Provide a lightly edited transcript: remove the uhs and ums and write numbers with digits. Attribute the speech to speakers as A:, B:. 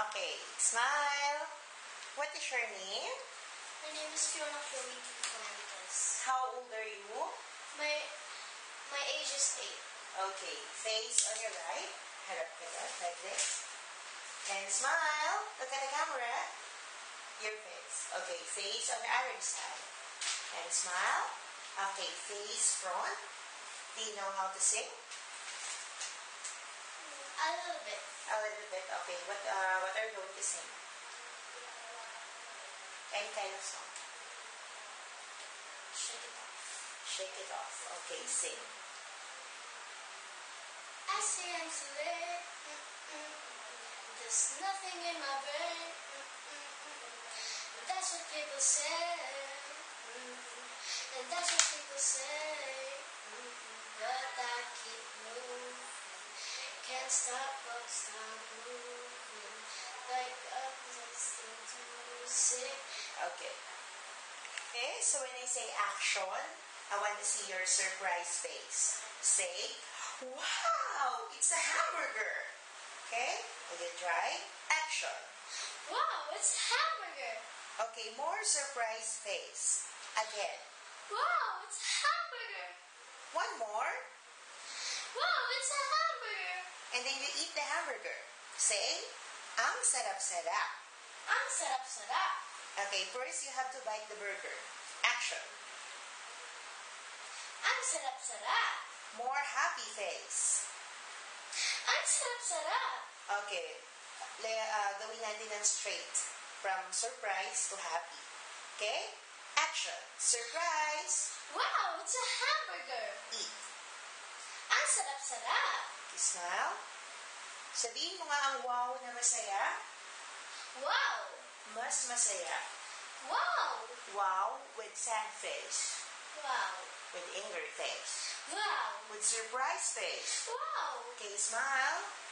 A: Okay, smile. What is your name?
B: My name is Fiona Chloe Fuentes.
A: How old are you?
B: My age is 8.
A: Okay, face on your right. Head up, like this. And smile. Look at the camera. Your face. Okay, face on the other side. And smile. Okay, face front. Do you know how to sing?
B: A little bit.
A: A little bit. Okay, what are you going to sing? Any kind of song.
B: Shake it off.
A: Shake it off. Okay, sing.
B: I see I'm too late. There's nothing in my brain. But that's what people say. And that's what people say. But I keep moving. Can't stop, won't stop moving. Like I'm listening to music.
A: Okay. Okay, so when I say action, I want to see your surprise face. Say, wow, it's a hamburger. Okay, will you try? Action.
B: Wow, it's a hamburger.
A: Okay, more surprise face. Again.
B: Wow, it's a hamburger.
A: One more.
B: Wow, it's a hamburger.
A: And then you eat the hamburger. Say, ang sarap-sarap.
B: Ang sarap-sarap.
A: Okay, first you have to bite the burger. Action.
B: Ang sarap-sarap.
A: More happy face.
B: Ang sarap-sarap.
A: Okay, gawin natin ng straight. From surprise to happy. Okay? Action. Surprise.
B: Wow, it's a hamburger.
A: Eat.
B: Ang sarap-sarap.
A: Okay, smile. Sabihin mo nga ang wow na masaya.
B: Wow.
A: Mas masaya.
B: Wow.
A: Wow with sad face.
B: Wow.
A: With angry face.
B: Wow.
A: With surprise face.
B: Wow.
A: Okay, smile.